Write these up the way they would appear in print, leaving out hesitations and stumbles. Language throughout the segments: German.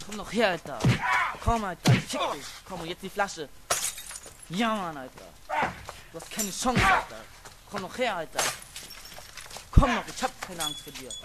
Komm noch her, Alter. Komm, Alter. Fick dich. Komm, und jetzt die Flasche. Ja, Mann, Alter. Du hast keine Chance, Alter. Komm noch her, Alter. Komm noch, ich hab keine Angst vor dir.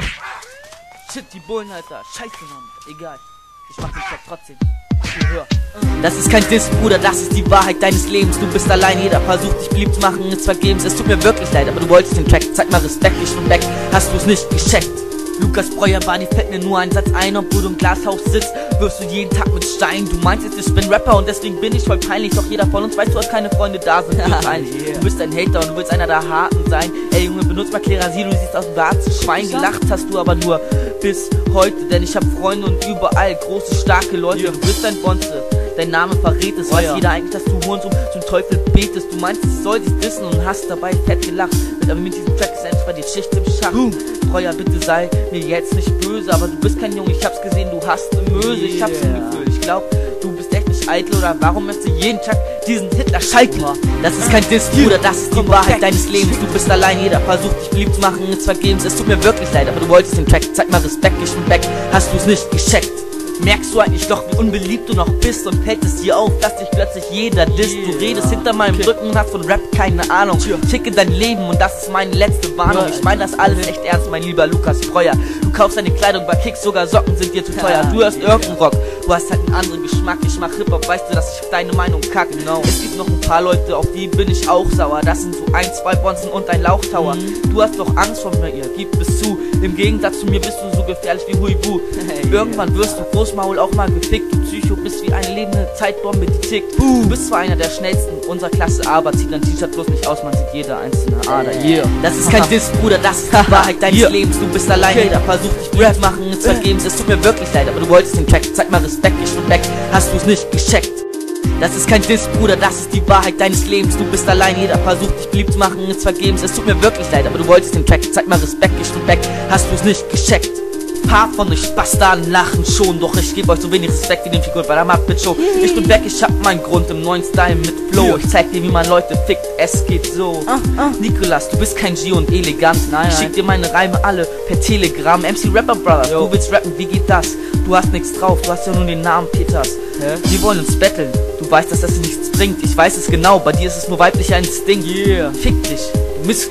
Shit, die Bullen, Alter. Scheiße, Mann. Egal. Ich mach den Track trotzdem. Hör. Das ist kein Diss, Bruder, das ist die Wahrheit deines Lebens. Du bist allein, jeder versucht dich beliebt zu machen, ist vergebens. Es tut mir wirklich leid, aber du wolltest den Track. Zeig mal Respekt, ich bin weg. Hast du's nicht gecheckt? Lukas Breuer war, die fällt mir nur ein Satz ein. Obwohl du im Glashaus sitzt, wirst du jeden Tag mit Stein. Du meinst jetzt, ich bin Rapper und deswegen bin ich voll peinlich. Doch jeder von uns weiß, dass keine Freunde da sind. Du bist ein Hater und du willst einer der Harten sein. Ey Junge, benutzt mal Klerasil, du siehst aus dem schwarzen Schwein. Gelacht hast du aber nur bis heute, denn ich hab Freunde und überall große, starke Leute. Du bist ein Bonze, dein Name verrät es. Weiß jeder eigentlich, dass du Hurensohn zum Teufel betest. Du meinst, ich soll dich dissen und hast dabei fett gelacht. Aber mit diesem Track ist endlich bei dir Schicht im Schacht. Breuer, bitte sei mir jetzt nicht böse, aber du bist kein Junge, ich hab's gesehen, du hast eine Möse. Ich hab's im Gefühl, ich glaub, du bist echt nicht eitel. Oder warum möchtest du jeden Tag diesen Hitler schalten? Das ist kein Diss, Bruder, das ist die Wahrheit deines Lebens. Du bist allein, jeder versucht dich beliebt zu machen, ist vergebens. Es tut mir wirklich leid, aber du wolltest den Track. Zeig mal Respekt, ich bin weg, hast du's nicht gecheckt? Merkst du eigentlich doch, wie unbeliebt du noch bist und fällt es dir auf, dass dich plötzlich jeder disst? Du redest hinter meinem Rücken und hast von Rap keine Ahnung. Ficke dein Leben und das ist meine letzte Warnung. Ich meine das alles echt ernst, mein lieber Lukas Breuer. Du kaufst deine Kleidung bei Kicks, sogar Socken sind dir zu teuer. Du hörst irgendeinen Rock, du hast halt einen anderen Geschmack. Ich mach Hip-Hop, weißt du, dass ich auf deine Meinung kacke. Es gibt noch ein paar Leute, auf die bin ich auch sauer. Das sind so 1, 2 Bonzen und ein Lauchtauer. Du hast doch Angst vor mir, gib es zu. Im Gegensatz zu mir bist du so gefährlich wie Huibu. Irgendwann wirst du Großmaul auch mal gefickt. Du Psycho bist wie eine lebende Zeitbombe, die tickt. Du bist zwar einer der schnellsten unserer Klasse, aber zieht dein T-Shirt bloß nicht aus, man sieht jede einzelne Ader. Das ist kein Diss, Bruder, das ist die Wahrheit deines Lebens. Du bist allein, jeder versucht dich beliebt zu machen, ist vergebens. Es tut mir wirklich leid, aber du wolltest den Track. Zeig mal Respekt, ich bin weg, hast du's nicht gecheckt? Das ist kein Diss, Bruder, das ist die Wahrheit deines Lebens. Du bist allein, jeder versucht dich beliebt zu machen, ist vergebens. Es tut mir wirklich leid, aber du wolltest den Track. Zeig mal Respekt, ich bin weg, hast du's nicht gecheckt? Paar von euch Bastarden lachen schon, doch ich gebe euch so wenig Respekt wie den Figur bei der Muppet-Show. Ich bin weg, ich hab meinen Grund im neuen Style mit Flow. Ich zeig dir, wie man Leute fickt, es geht so. Nikolas, du bist kein G und elegant. Ich schick dir meine Reime alle per Telegram. MC Rapper Brother, du willst rappen, wie geht das? Du hast nichts drauf, du hast ja nur den Namen Peters. Wir wollen uns betteln, du weißt, dass das nichts bringt. Ich weiß es genau, bei dir ist es nur weiblicher Instinkt. Fick dich, du Mist.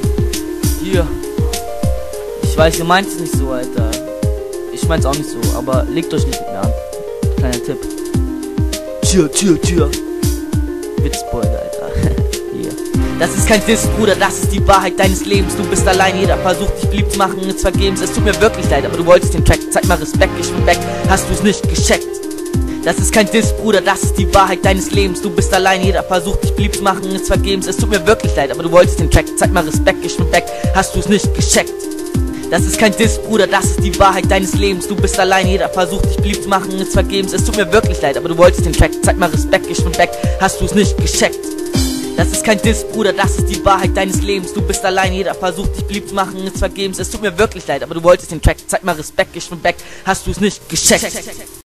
Ich weiß, ihr meint es nicht so, Alter. Ich mein's auch nicht so, aber legt euch nicht mit mir an. Kleiner Tipp. Tür. Witzbold, Alter. Das ist kein Diss, Bruder, das ist die Wahrheit deines Lebens. Du bist allein, jeder versucht dich beliebt zu machen, ist vergebens. Es tut mir wirklich leid, aber du wolltest den Track. Zeig mal Respekt, ich bin weg, hast du's nicht gecheckt? Das ist kein Diss, Bruder, das ist die Wahrheit deines Lebens. Du bist allein, jeder versucht dich beliebt zu machen, ist vergebens. Es tut mir wirklich leid, aber du wolltest den Track. Zeig mal Respekt, ich bin weg, hast du's nicht gecheckt? Das ist kein Diss, Bruder, das ist die Wahrheit deines Lebens. Du bist allein, jeder versucht dich beliebt zu machen, ist vergebens. Es tut mir wirklich leid, aber du wolltest den Track. Zeig mal Respekt, ich bin weg, hast du's nicht gecheckt? Das ist kein Diss, Bruder, das ist die Wahrheit deines Lebens. Du bist allein, jeder versucht dich beliebt zu machen, ist vergebens. Es tut mir wirklich leid, aber du wolltest den Track. Zeig mal Respekt, ich bin weg, hast du's nicht gecheckt?